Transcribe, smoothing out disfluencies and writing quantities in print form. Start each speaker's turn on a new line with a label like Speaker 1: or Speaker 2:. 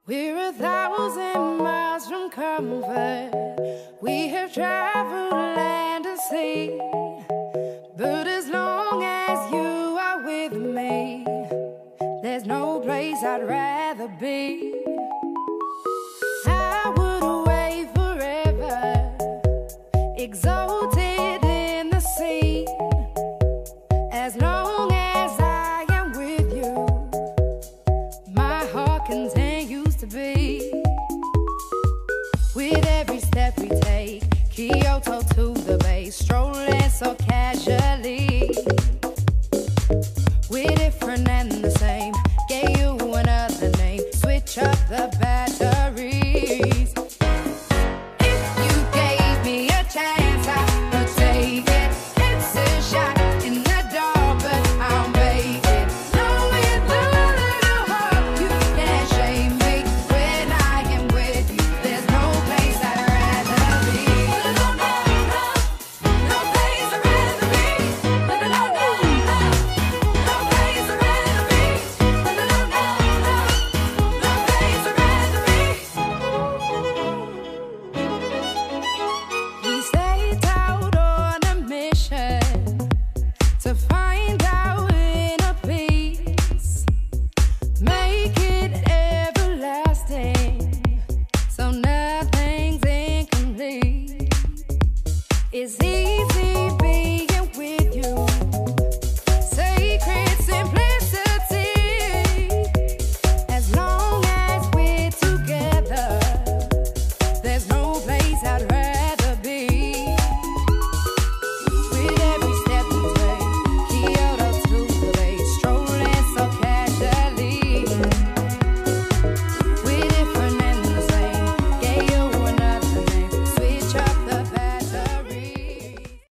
Speaker 1: We're 1,000 miles from comfort. We have traveled land and sea, but as long as you are with me, there's no place I'd rather be. I would away forever, exalted in the sea. As long as I am with you, my heart continues to beat. With every step we take, Kyoto to the bay, strolling so casually. We're different and the same, gave you another name, switch up the back.